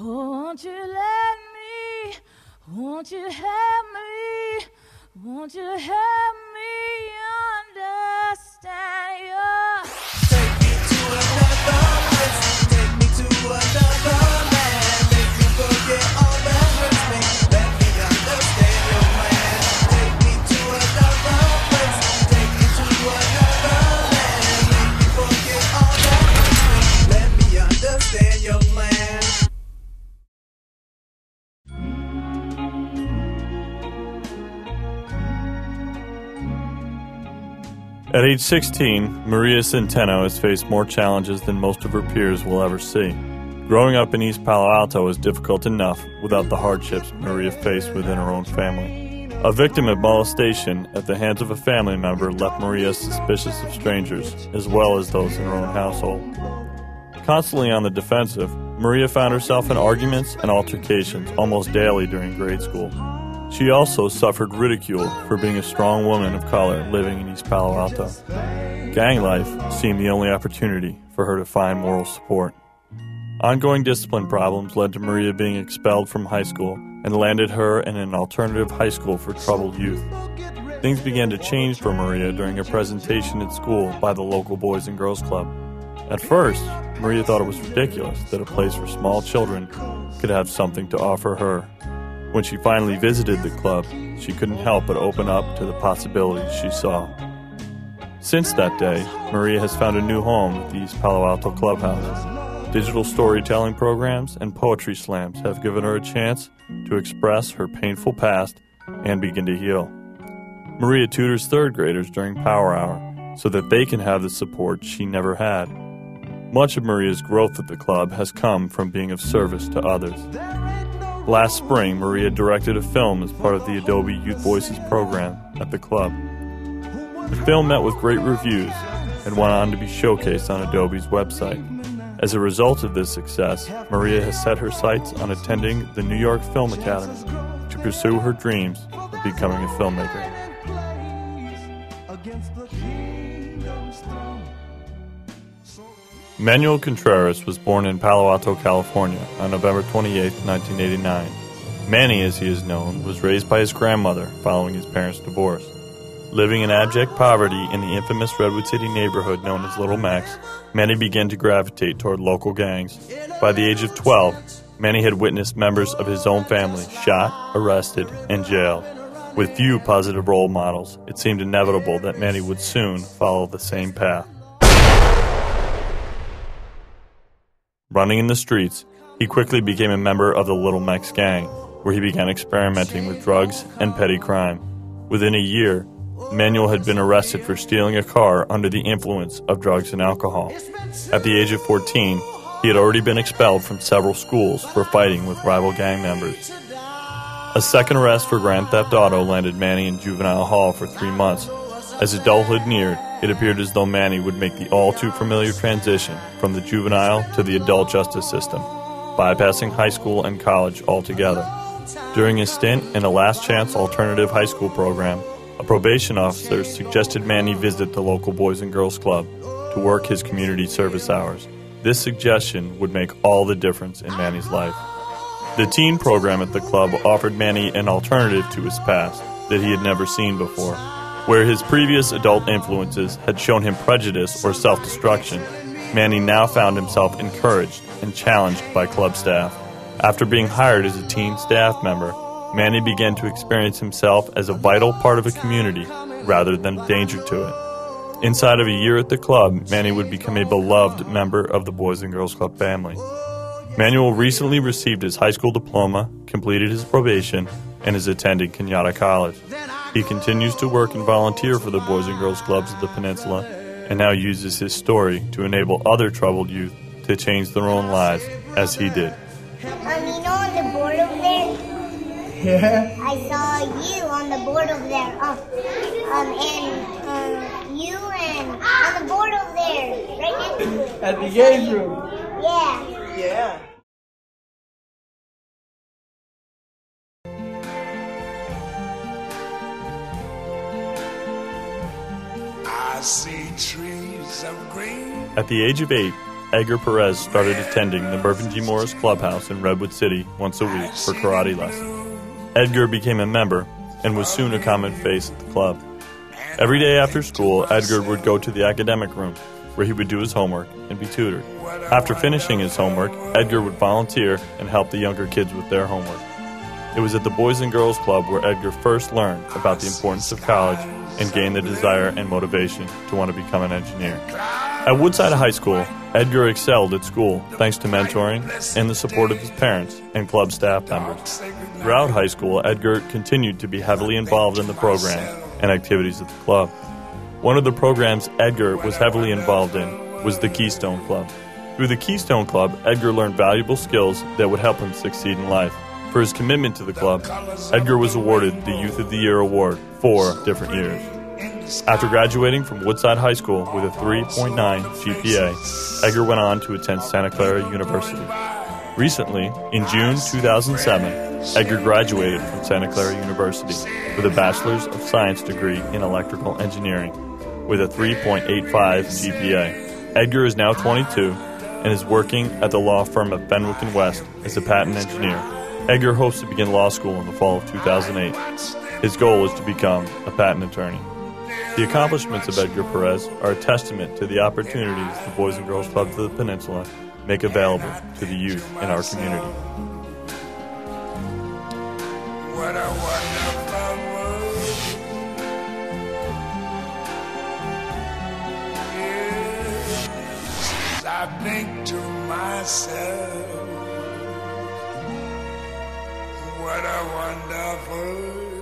won't you let me, won't you help me, won't you help me understand you? Take me to another place, take me to another land, make me forget all that hurts me, let me understand your plan. Take me to another place, take me to another land, make me forget all that hurts me, let me understand your plan. At age 16, Maria Centeno has faced more challenges than most of her peers will ever see. Growing up in East Palo Alto is difficult enough without the hardships Maria faced within her own family. A victim of molestation at the hands of a family member left Maria suspicious of strangers, as well as those in her own household. Constantly on the defensive, Maria found herself in arguments and altercations almost daily during grade school. She also suffered ridicule for being a strong woman of color living in East Palo Alto. Gang life seemed the only opportunity for her to find moral support. Ongoing discipline problems led to Maria being expelled from high school and landed her in an alternative high school for troubled youth. Things began to change for Maria during a presentation at school by the local Boys and Girls Club. At first, Maria thought it was ridiculous that a place for small children could have something to offer her. When she finally visited the club, she couldn't help but open up to the possibilities she saw. Since that day, Maria has found a new home at the East Palo Alto Clubhouse. Digital storytelling programs and poetry slams have given her a chance to express her painful past and begin to heal. Maria tutors third graders during Power Hour so that they can have the support she never had. Much of Maria's growth at the club has come from being of service to others. Last spring, Maria directed a film as part of the Adobe Youth Voices program at the club. The film met with great reviews and went on to be showcased on Adobe's website. As a result of this success, Maria has set her sights on attending the New York Film Academy to pursue her dreams of becoming a filmmaker. Manuel Contreras was born in Palo Alto, California on November 28, 1989. Manny, as he is known, was raised by his grandmother following his parents' divorce. Living in abject poverty in the infamous Redwood City neighborhood known as Little Mex, Manny began to gravitate toward local gangs. By the age of 12, Manny had witnessed members of his own family shot, arrested, and jailed. With few positive role models, it seemed inevitable that Manny would soon follow the same path. Running in the streets, he quickly became a member of the Little Mex gang, where he began experimenting with drugs and petty crime. Within a year, Manuel had been arrested for stealing a car under the influence of drugs and alcohol. At the age of 14, he had already been expelled from several schools for fighting with rival gang members. A second arrest for grand theft auto landed Manny in juvenile hall for 3 months. As adulthood neared, it appeared as though Manny would make the all-too-familiar transition from the juvenile to the adult justice system, bypassing high school and college altogether. During his stint in a last-chance alternative high school program, a probation officer suggested Manny visit the local Boys and Girls Club to work his community service hours. This suggestion would make all the difference in Manny's life. The teen program at the club offered Manny an alternative to his past that he had never seen before. Where his previous adult influences had shown him prejudice or self-destruction, Manny now found himself encouraged and challenged by club staff. After being hired as a teen staff member, Manny began to experience himself as a vital part of a community rather than a danger to it. Inside of a year at the club, Manny would become a beloved member of the Boys and Girls Club family. Manuel recently received his high school diploma, completed his probation, and is attending Kenyatta College. He continues to work and volunteer for the Boys and Girls Clubs of the Peninsula and now uses his story to enable other troubled youth to change their own lives as he did. You know on the board over there? Yeah. I saw you on the board over there. And you and on the board over there, right next to it. At the games room. Yeah. Yeah. I see trees of green. At the age of 8, Edgar Perez started attending the Mervyn G. Morris Clubhouse in Redwood City once a week for karate lessons. Edgar became a member and was soon a common face at the club. Every day after school, Edgar would go to the academic room, where he would do his homework and be tutored. After finishing his homework, Edgar would volunteer and help the younger kids with their homework. It was at the Boys and Girls Club where Edgar first learned about the importance of college and gained the desire and motivation to want to become an engineer. At Woodside High School, Edgar excelled at school thanks to mentoring and the support of his parents and club staff members. Throughout high school, Edgar continued to be heavily involved in the program and activities at the club. One of the programs Edgar was heavily involved in was the Keystone Club. Through the Keystone Club, Edgar learned valuable skills that would help him succeed in life. For his commitment to the club, Edgar was awarded the Youth of the Year award 4 different years. After graduating from Woodside High School with a 3.9 GPA, Edgar went on to attend Santa Clara University. Recently, in June 2007, Edgar graduated from Santa Clara University with a Bachelor's of Science degree in Electrical Engineering with a 3.85 GPA. Edgar is now 22 and is working at the law firm of Fenwick & West as a patent engineer. Edgar hopes to begin law school in the fall of 2008. His goal is to become a patent attorney. The accomplishments of Edgar Perez are a testament to the opportunities the Boys and Girls Club of the Peninsula make available to the youth in our community. What a wonderful world. Yes, I think to myself, what a wonderful